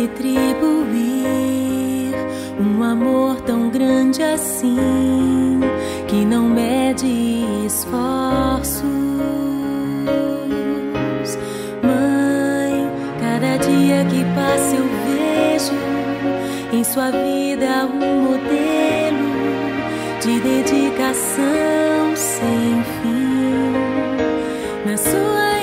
retribuir um amor tão grande assim, que não mede esforços. Mãe, cada dia que passa eu vejo em sua vida um modelo de dedicação sem fim. Na sua